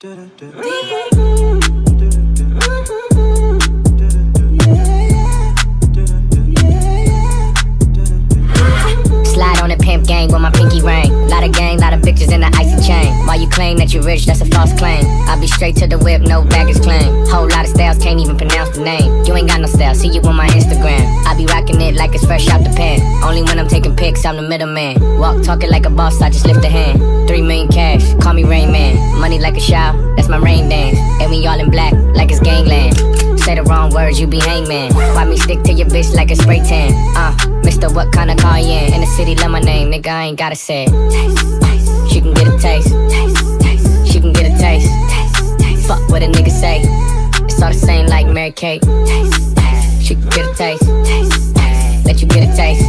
Slide on the pimp gang with my pinky ring. Lot of gang, lot of bitches in the icy chain. While you claim that you rich, that's a false claim. I be straight to the whip, no baggage claim. Whole lot of styles, can't even pronounce the name. You ain't got no style, see you on my Instagram. I be rocking it like it's fresh out the pan. Only when I'm taking pics, I'm the middleman. Walk talking like a boss, I just lift a hand. 3 million cash, call me Rain Man. Money like a shower, that's my rain dance. And we all in black, like it's gangland. Say the wrong words, you be hangman. Why me stick to your bitch like a spray tan? Mister, what kind of car you in? In the city, love my name, nigga, I ain't gotta say it. She can get a taste. She can get a taste. Fuck what a nigga say. It's all the same like Mary Kate. She can get a taste. Let you get a taste.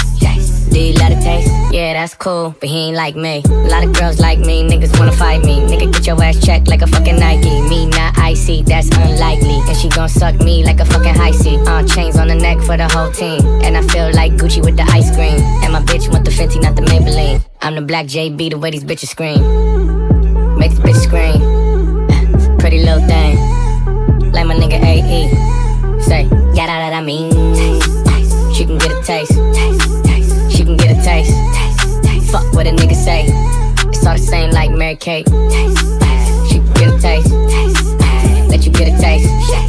Do you love the taste? Yeah, that's cool, but he ain't like me. A lot of girls like me, niggas wanna fight me. Nigga, get your ass checked like a fucking Nike. Me not icy, that's unlikely. And she gon' suck me like a fucking high C. Chains on the neck for the whole team. And I feel like Gucci with the ice cream. And my bitch want the Fenty, not the Maybelline. I'm the black JB, the way these bitches scream. Make this bitch scream. Pretty little thing, like my nigga AE. Say, yada that I mean. She can get a taste. She can get a taste. Fuck what a nigga say. It's all the same like Mary Kate. She can get a taste. Let you get a taste.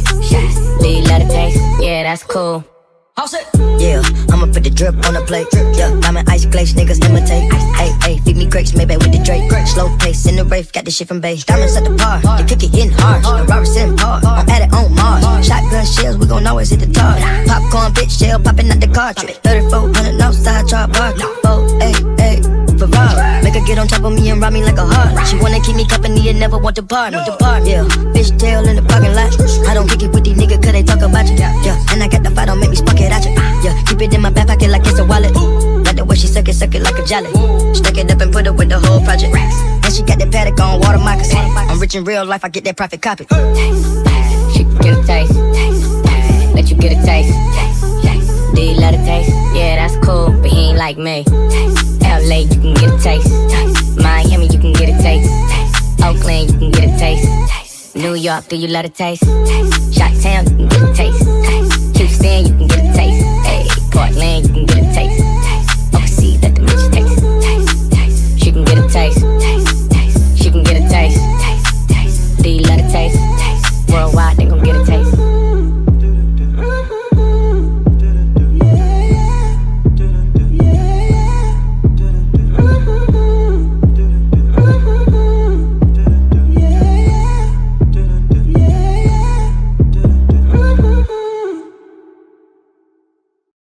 Do you love the taste? Yeah, that's cool. Yeah, I'ma put the drip on the plate. Yeah, diamond ice glaze, niggas imitate. Ay, feed me grapes, maybe with the Drake. Slow pace in the rave, got this shit from base. Diamonds at the bar, the cookie hitting hard. The Robert sitting hard, I'm at it on Mars. Shotgun shells, we gon' always hit the tar. Popcorn bitch shell popping out the cartridge. 3400 outside, try park. 488 Ferrari. Make her get on top of me and rob me like a heart. She wanna keep me company and never want to part. Yeah, fish tail in the parking lot. I don't kick it with these niggas cause they talk about you. Yeah, and I got the fight, don't make me spark it at you. Yeah, keep it in my back pocket like it's a wallet. Like the way she suck it like a jelly. Stack it up and put it with the whole project. And she got that paddock on water moccasin. I'm rich in real life, I get that profit copy. She can get a taste. Let you get a taste. Do you love the taste? Yeah, that's cool, but he ain't like me. LA, you can get a taste. Miami, you can get a taste. Oakland, you can get a taste. New York, do you love the taste? Chi-Town, you can get a taste. Houston, you can get a taste. Hey, Portland, you can get a